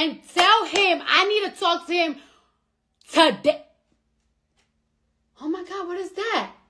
and tell him I need to talk to him today. Oh my God, what is that?